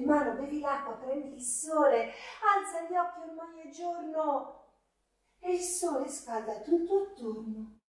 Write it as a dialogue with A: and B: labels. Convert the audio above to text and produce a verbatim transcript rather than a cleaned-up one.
A: mano, bevi l'acqua, prendi il sole, alza gli occhi, ormai è giorno e il sole scalda tutto attorno.